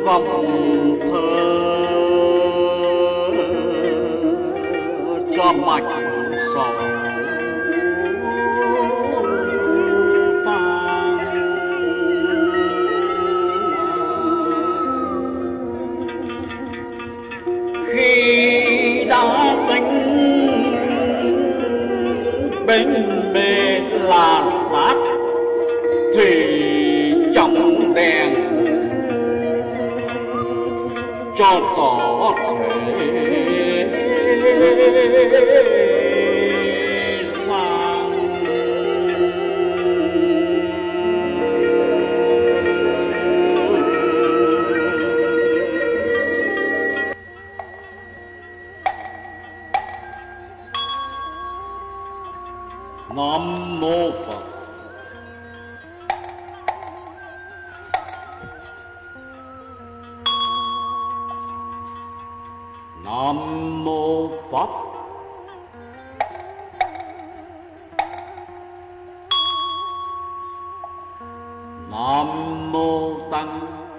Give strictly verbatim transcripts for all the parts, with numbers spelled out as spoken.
vòng thơ cho mạch sầu tan. Khi đã tính bên bề là sát thì trong đèn cho tỏ thể rằng Nam mô Phật. Nam mô Pháp. Nam mô Tăng.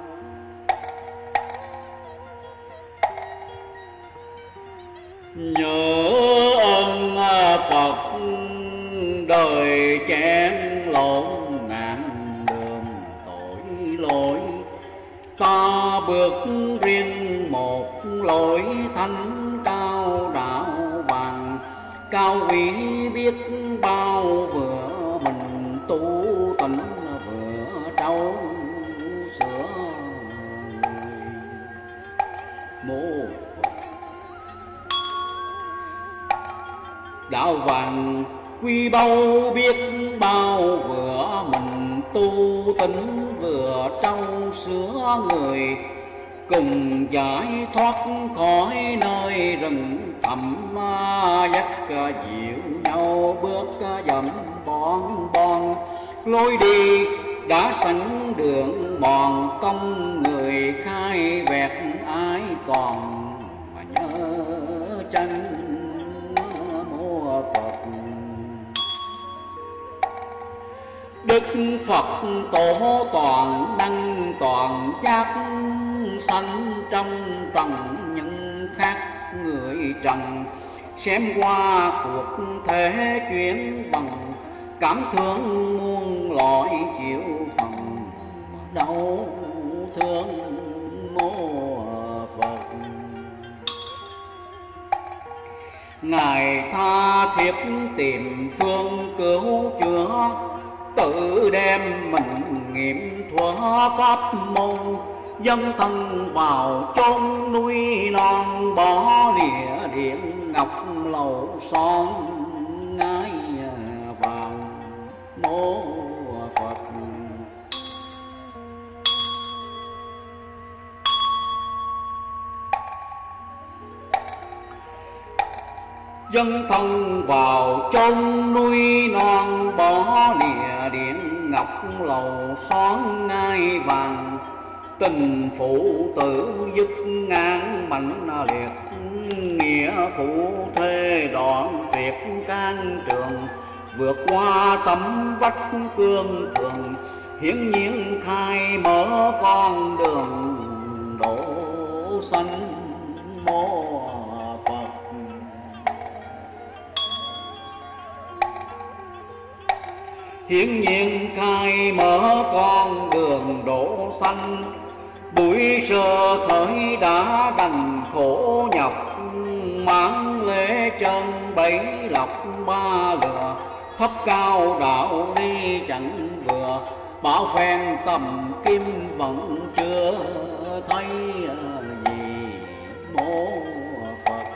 Nhớ ơn Phật đời chén lộn nạn đường tội lỗi, ta bước riêng một lối thánh cao đạo bằng cao quý biết bao vừa mình tu tịnh vừa trâu sửa người. Mô Phật. Đạo vàng quy báu biết bao vừa mình tu tịnh vừa trâu sửa người, cùng giải thoát khỏi nơi rừng thẳm dắt dịu nhau bước dầm bon bon. Lối đi đã sẵn đường mòn công người khai vẹt ai còn mà nhớ chân. Mô Phật. Đức Phật tổ toàn năng toàn giác sanh trong trần nhân khác người trần, xem qua cuộc thế chuyển bằng cảm thương muôn loại chịu phần đau thương. Mô Phật. Ngài tha thiết tìm phương cứu chữa, tự đem mình nghiệm thuở pháp môn, dâng thân vào chốn núi non bỏ lìa điện ngọc lầu son ngái vàng. Mô Phật. Dâng thân vào chốn núi non bỏ lìa điện ngọc lầu son ngai vàng, tình phụ tử dứt ngang mạnh liệt, nghĩa phụ thê đoạn tuyệt can trường, vượt qua tấm vách cương thường, hiển nhiên khai mở con đường đổ sanh. Mô Phật. Hiển nhiên khai mở con đường đổ sanh, buổi sơ khởi đã đành khổ nhọc, mãn lễ chân bảy lọc ba lừa, thấp cao đạo đi chẳng vừa, bảo phen tầm kim vẫn chưa thấy gì. Mô Phật.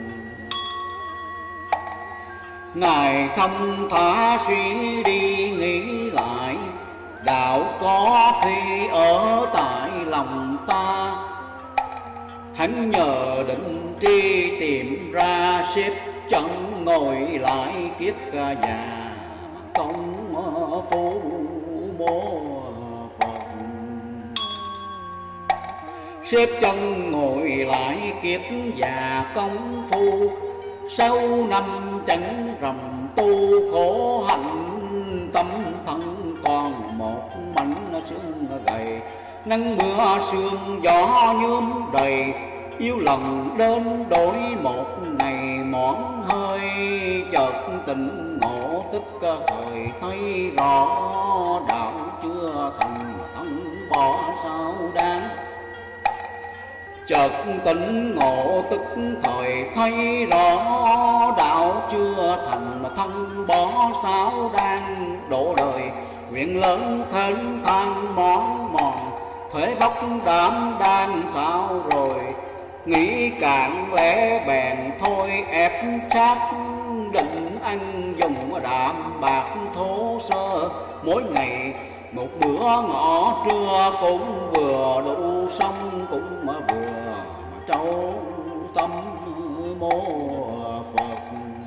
Ngài thông thả suy đi nghĩ lại, đạo có khi ở tại lòng ta, hắn nhờ định tri tìm ra xếp chân ngồi lại kiết già công phu. Mô Phật. Xếp chân ngồi lại kiết già công phu, sau năm chẳng rằm tu khổ hạnh, tâm thân còn một mảnh xương gầy, nắng mưa sương gió nhuốm đầy, yêu lòng đến đổi một ngày mỏi hơi. Chợt tỉnh ngộ tức thời thấy rõ, đạo chưa thành thân bỏ sao đáng. Chợt tỉnh ngộ tức thời thấy rõ, đạo chưa thành thân bỏ sao đang. Đổ đời nguyện lớn thênh thang mỏi mòn, thuế bốc đảm đang sao rồi. Nghĩ cạn lẽ bèn thôi ép sát, định ăn dùng đạm bạc thô sơ. Mỗi ngày một bữa ngọ trưa cũng vừa đủ sống, cũng vừa trâu tâm mô Phật.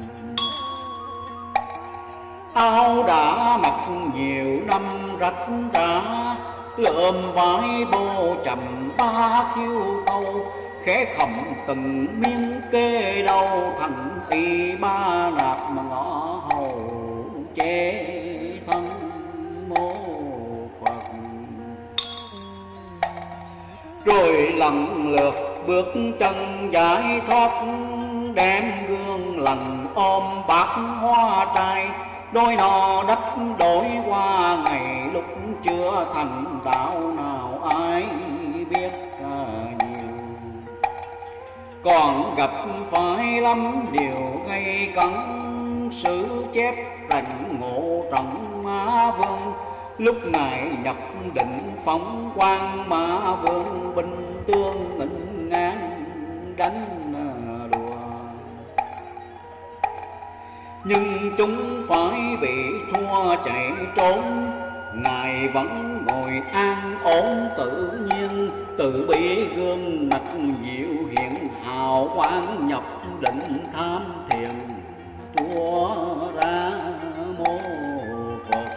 Áo đã mặc nhiều năm rách rã, lượm vải bô chầm ba khiêu câu. Khẽ khẩm từng miếng kê đầu, thành y ba nạp mà ngõ hầu chế thân mô Phật. Rồi lần lượt bước chân giải thoát, đem gương lành ôm bát hoa trai. Đôi nò đất đổi qua ngày lúc chưa thành đạo nào ai biết nhiều. Còn gặp phải lắm điều gây cấn, sử chép rành ngộ trọng Mã Vương. Lúc này nhập định phóng quang, Mã Vương binh tương nghênh ngang đánh đùa. Nhưng chúng phải bị thua chạy trốn, Ngài vẫn ngồi an ổn tự nhiên. Tự bi gương mặt diệu hiện, hào quang nhập định tham thiền tua ra mô Phật.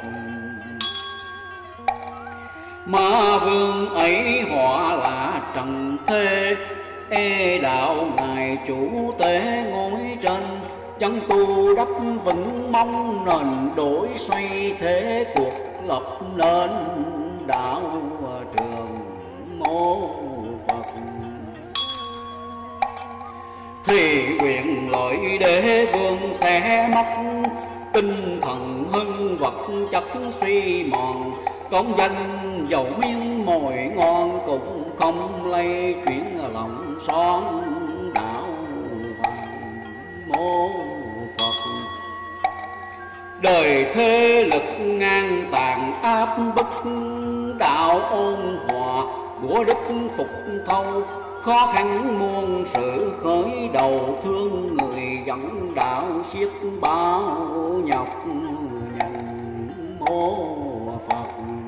Ma Vương ấy họ là trần thế, ê đạo ngài chủ tế ngồi trên. Chân tu đắp vững mong nền đổi xoay, thế cuộc lập nên đạo trường mô Phật. Thì quyền lợi đế vương sẽ mất, tinh thần hưng vật chất suy mòn. Công danh dầu miếng mồi ngon, cũng không lay chuyển lòng son đạo vàng mô Phật. Đời thế lực ngang tàn áp bức, đạo ôn hòa của đức phục thâu. Khó khăn muôn sự khởi đầu, thương người dẫn đạo siết bao nhọc nhằn mô Phật.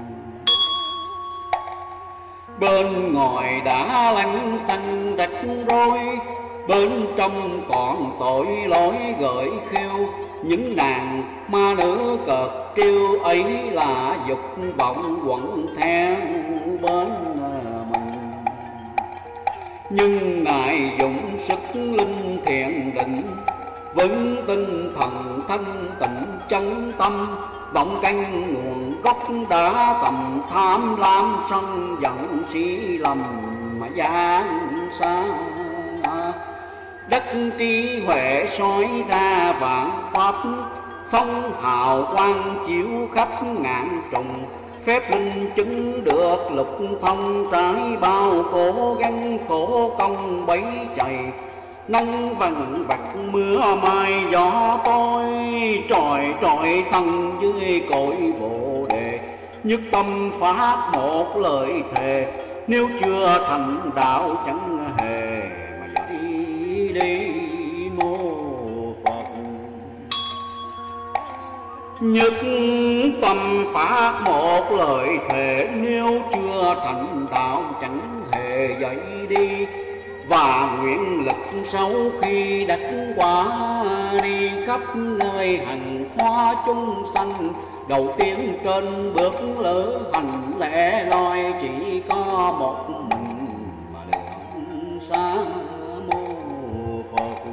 Bên ngoài đã lánh xanh rạch rối, bên trong còn tội lỗi gợi khêu. Những nàng ma nữ cợt trêu ấy là dục vọng quẩn theo bên mình. Nhưng Ngài dụng sức linh thiện định, vững tinh thần thanh tịnh chân tâm. Vọng canh nguồn gốc đã tầm tham lam, sân giận si lầm mà gian xa. Đất trí huệ soi ra vạn pháp, phong hào quang chiếu khắp ngàn trùng. Phép linh chứng được lục thông, trải bao khổ gắng khổ công bấy chày. Nắng vằn vặt mưa mai gió tối, tròi trọi thân dưới cội bồ đề. Nhất tâm phát một lời thề, nếu chưa thành đạo chẳng hề mà dậy đi mô Phật. Nhất tâm phát một lời thề, nếu chưa thành đạo chẳng hề dậy đi. Và nguyện lực sau khi đất qua đi, khắp nơi hành hoa chúng sanh. Đầu tiên trên bước lữ hành lẻ loi, chỉ có một mình mà đường xa mô Phật.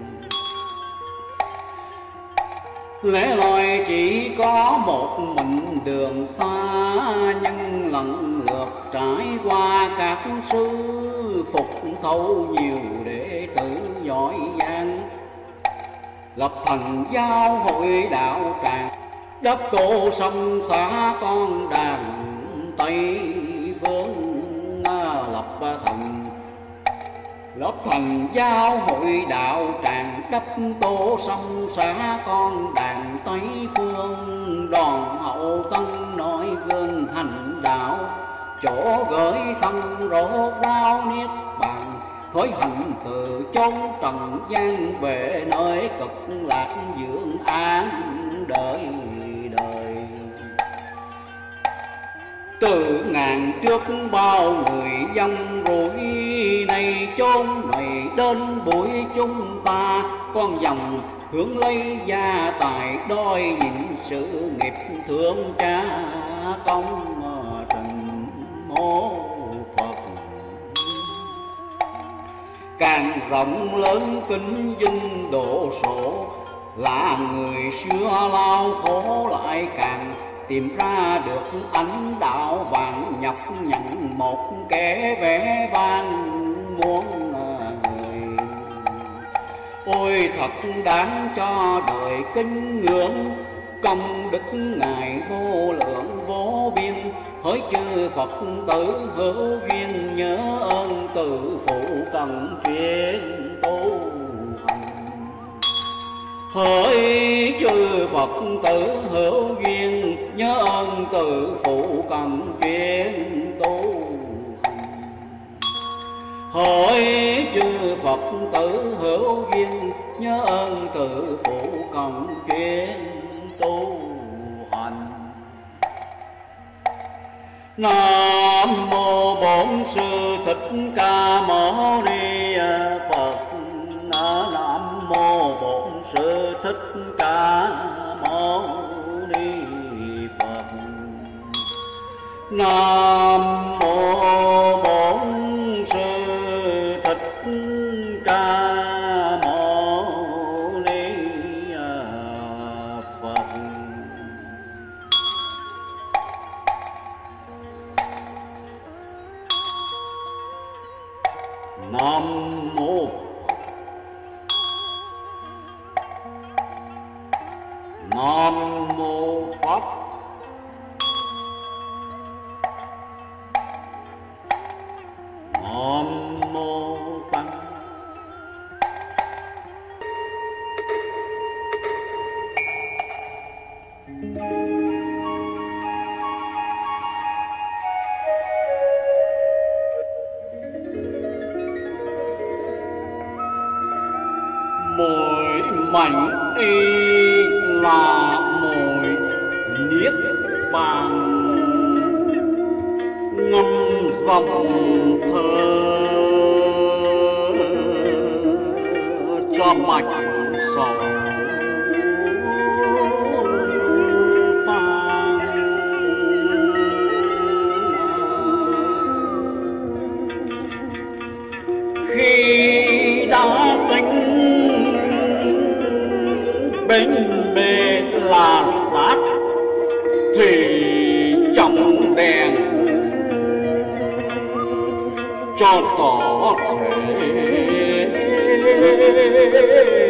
Lẻ loi chỉ có một mình đường xa, nhưng lần lượt trải qua các sư phục thâu nhiều đệ tử giỏi giang, lập thành giáo hội đạo tràng, đắp tô sông xá con đàn Tây Phương, lập thành lập thành giáo hội đạo tràng, đắp tô sông xá con đàn Tây Phương. Đoàn hậu tân nói gương hành đạo, chỗ gửi thân rốt rao niết bàn, khởi hành từ chốn trần gian về nơi cực lạc dưỡng an đời đời. Từ ngàn trước bao người dân rủi, này chốn này đến buổi chúng ta, con dòng hướng lấy gia tài đôi những sự nghiệp thương cha công trình mô Phật. Càng rộng lớn kính vinh độ số, là người xưa lao khổ lại càng tìm ra được ánh đạo vàng, nhập nhận một kẻ vẽ vang muôn người. Ôi thật đáng cho đời kính ngưỡng, công đức ngài vô lượng vô biên, hỡi chư Phật tử hữu duyên, nhớ ơn từ phụ cần chuyên tu hành. Hỡi chư Phật tử hữu duyên, nhớ ơn từ phụ cần chuyên tu hành. Hỡi chư Phật tử hữu duyên, nhớ ơn từ phụ cần chuyên tu hành. Nam mô Bổn Sư Thích Ca Mâu Ni Phật. Nam mô Bổn Sư Thích Ca Mâu Ni Phật. Nam mô Bổn Sư Thích Ca Mâu Ni Phật. Nam mô Nam mô Pháp. Nam mô Tăng. Mỗi mảnh y là mồi niết bàn, ngâm dòng thơ cho mạch sầu tan. Khi đã tính bên bề là sát, thì trong đèn cho tỏ thể